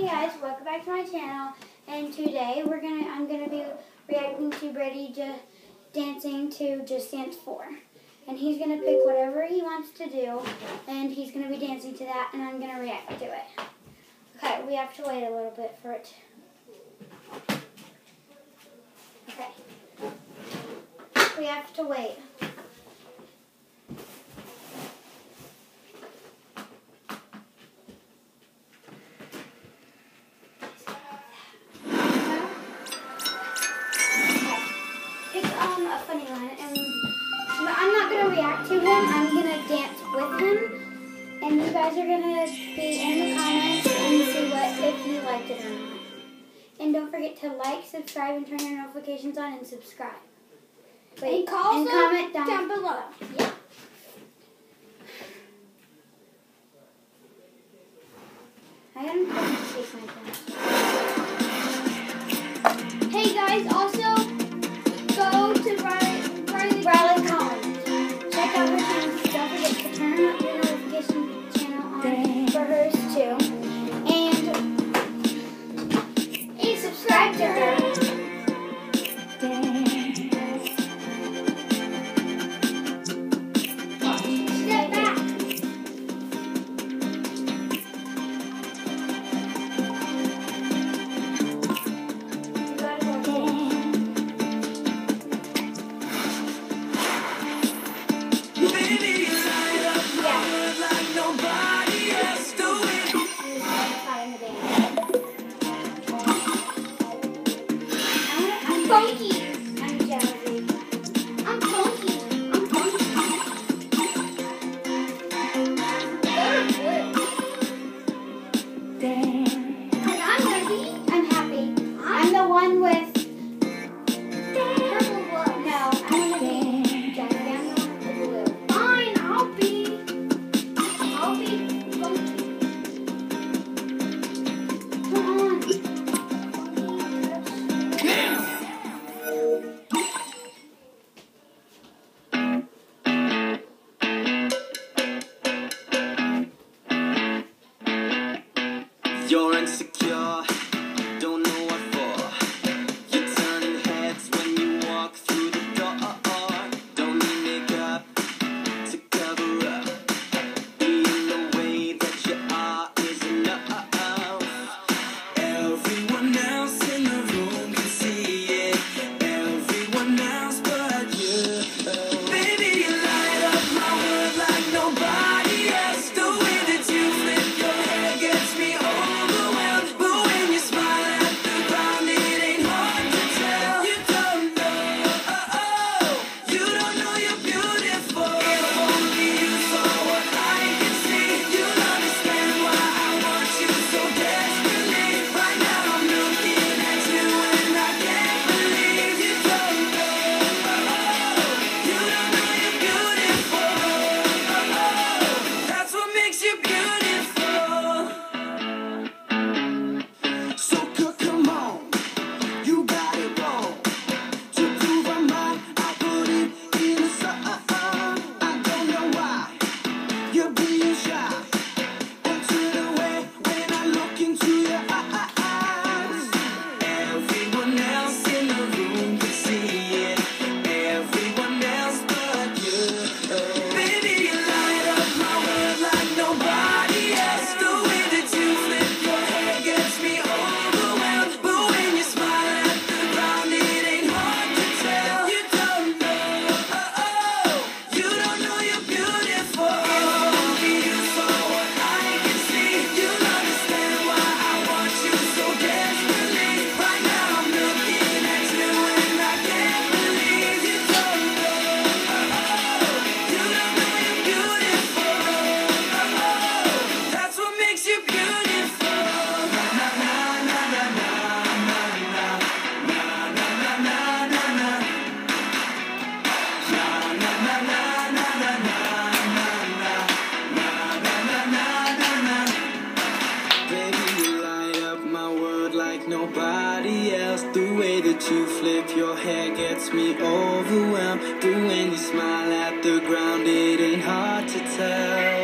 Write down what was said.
guys, welcome back to my channel, and today I'm gonna be reacting to Brady dancing to Just Dance 4. And he's gonna pick whatever he wants to do, and he's gonna be dancing to that, and I'm gonna react to it. Okay, we have to wait a little bit for it. Okay. We have to wait. A funny one, and I'm not going to react to him, I'm going to dance with him, and you guys are going to be in the comments and see if you liked it or not. And don't forget to like, subscribe, and turn your notifications on, and subscribe. And comment down below. Yeah. I got him to shake my phone. Hey guys, also go to Riley Collins. Check out her channel. Don't forget to turn your notification channel on for hers too. And subscribe to her. Step back. Funky. I'm jazzy. I'm funky. I'm funky. And I'm ready. I'm happy. I'm the one with Purple gloves. no. I'm gonna be jazzy. I'm the one with blue. Fine, I'll be funky. Come on. You're insecure, don't know what for. You're turning heads when you walk through the door. Don't need makeup to cover up. Being the way that you are is enough. Everyone else in the room can see it. Everyone else but you. Baby, you light up my world like nobody else. The way that you flip your hair gets me overwhelmed. But when you smile at the ground, it ain't hard to tell. You don't know, you don't know you're beautiful. If only you saw what I can see, you'll understand why I want you so desperately. Right now I'm looking at you and I can't believe you don't know, you don't know you're beautiful. That's what makes you beautiful. So come on, you got it wrong. To prove I'm right, I put it in a song. I don't know why you're being shy. And turn away when I look into your eyes. Everyone else in the room can see it. Everyone else but you. Baby, you light up my world like nobody else. The way that you flip your hair gets me overwhelmed. But when you smile at the ground, it ain't hard to tell. You don't know, you don't know you're beautiful. If only you saw what I can see, you'll understand why I want you so desperately. Right now I'm looking at you and I can't believe you don't know, you don't know you're beautiful. That's what makes you beautiful. Na na na na na na na na na na na na na. Na na na na na na na na na na. Baby, you light up my world like nobody else. The way that you flip your hair gets me overwhelmed. But when you smile at the ground, it ain't hard to tell.